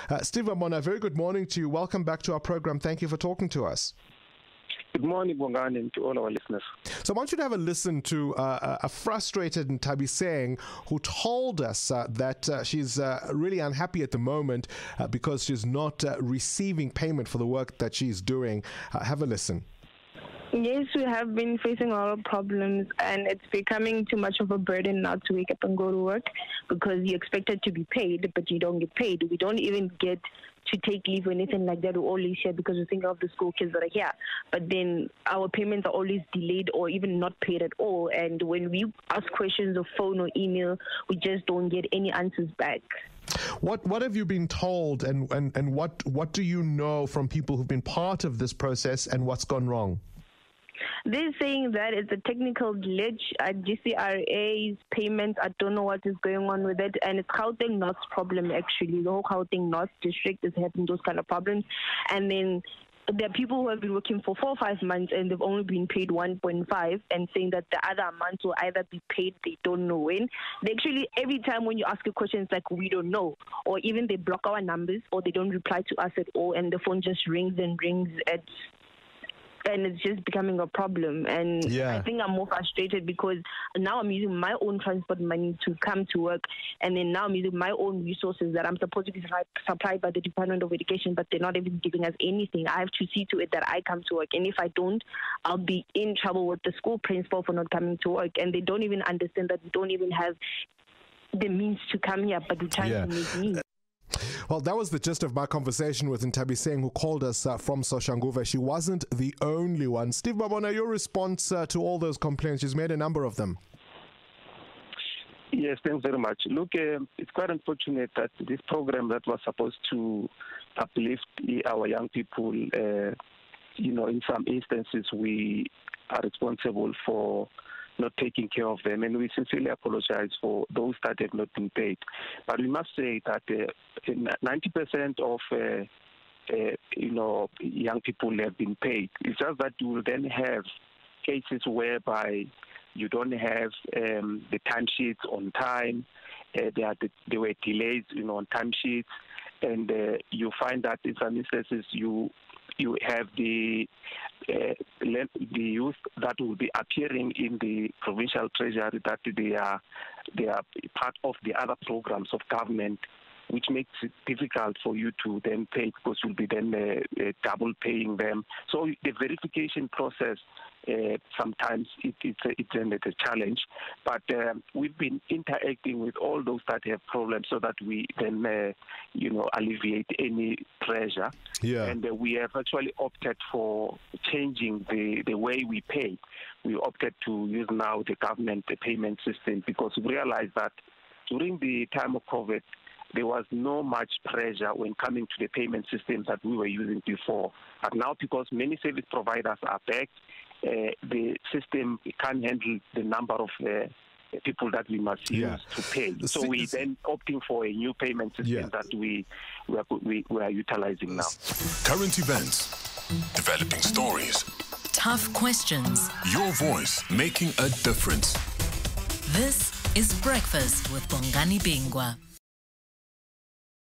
Steve Mabona, very good morning to you. Welcome back to our program. Thank you for talking to us. Good morning, Bongani, and to all our listeners. So I want you to have a listen to a frustrated Ntabiseng who told us that she's really unhappy at the moment because she's not receiving payment for the work that she's doing. Have a listen. Yes, we have been facing a lot of problems, and it's becoming too much of a burden now to wake up and go to work because you're expected to be paid, but you don't get paid. We don't even get to take leave or anything like that. We're always here because we think of the school kids that are here. But then our payments are always delayed or even not paid at all. And when we ask questions or phone or email, we just don't get any answers back. What have you been told, and what do you know from people who've been part of this process, and what's gone wrong? They're saying that it's a technical glitch at GCRA's payments. I don't know what is going on with it. And it's Gauteng North's problem, actually. The whole Gauteng North district is having those kind of problems. And then there are people who have been working for 4 or 5 months and they've only been paid 1.5 and saying that the other amounts will either be paid, they don't know when. They actually, every time when you ask a question, it's like, we don't know. Or even they block our numbers or they don't reply to us at all and the phone just rings and rings and it's just becoming a problem. And I think I'm more frustrated because now I'm using my own transport money to come to work, and then now I'm using my own resources that I'm supposed to be supplied by the Department of Education, but they're not even giving us anything. I have to see to it that I come to work, and if I don't, I'll be in trouble with the school principal for not coming to work, and they don't even understand that we don't even have the means to come here, but we're trying to make means. Well, that was the gist of my conversation with Ntabiseng, who called us from Soshanguve. She wasn't the only one. Steve Mabona, your response to all those complaints, she's made a number of them. Yes, thanks very much. Look, it's quite unfortunate that this program that was supposed to uplift our young people, in some instances we are responsible for not taking care of them, and we sincerely apologize for those that have not been paid. But we must say that 90% of young people have been paid. It's just that you will then have cases whereby you don't have the timesheets on time. There were delays, on timesheets, and you find that in some instances you have the youth that will be appearing in the provincial treasury that they are part of the other programs of government, which makes it difficult for you to then pay because you'll be then double paying them. So the verification process, sometimes it's a challenge. But we've been interacting with all those that have problems so that we then, alleviate any pressure. Yeah. And we have actually opted for changing the way we pay. We opted to use now the government payment system because we realized that during the time of COVID, there was no much pressure when coming to the payment systems that we were using before. But now, because many service providers are back, the system can't handle the number of people that we must use to pay. So we then opting for a new payment system that we are utilizing now. Current events, developing stories, tough questions, your voice making a difference. This is Breakfast with Bongani Bingwa.